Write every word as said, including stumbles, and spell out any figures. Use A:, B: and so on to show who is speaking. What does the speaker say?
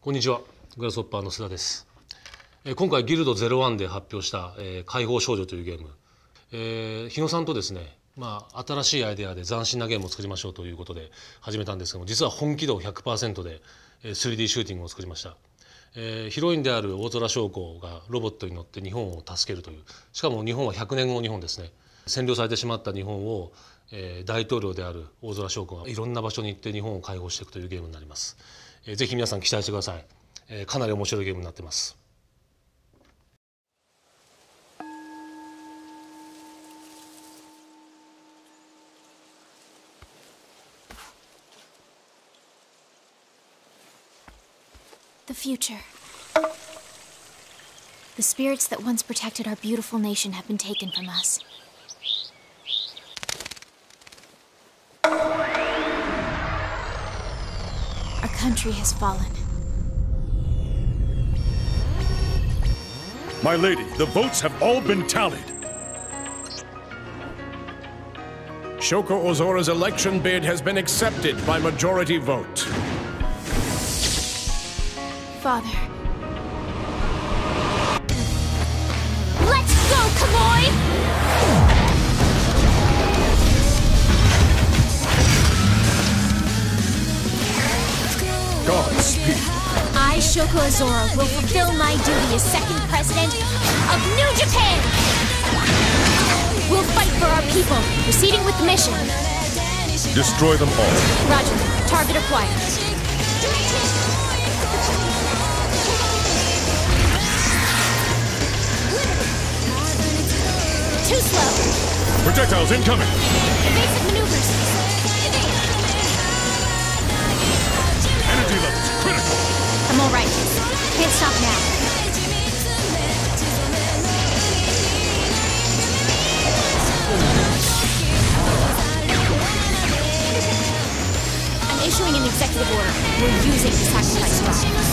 A: こんにちは、グラスホッパーの須田です。えー、今回ギルドゼロワンで発表した「えー、解放少女」というゲーム、えー、日野さんとですね、まあ、新しいアイデアで斬新なゲームを作りましょうということで始めたんですけども、実は本気度 ひゃくパーセント で スリーディー シューティングを作りました。えー、ヒロインである大空将校がロボットに乗って日本を助けるという、しかも日本はひゃくねんごの日本ですね。占領されてしまった日本を、えー、大統領である大空将校がいろんな場所に行って日本を解放していくというゲームになります。えー、ぜひ皆さん期待してください。えー、かなり面白いゲームになってます。
B: The future. The spirits that once protected our beautiful nation have been taken from us. Our country has fallen.
C: My lady, the votes have all been tallied. Shoko Ozora's election bid has been accepted by majority vote.
B: Father. Let's go, Kamoy!
C: Godspeed.
B: I, Shoko Ozora, will fulfill my duty as second president of New Japan! We'll fight for our people, proceeding with the mission.
C: Destroy them all.
B: Roger. Target acquired. Too slow.
C: Projectiles incoming.
B: Evasive maneuvers.
C: Energy levels critical.
B: I'm all right. Can't stop now. I'm issuing an executive order. We're using the sacrifice drive.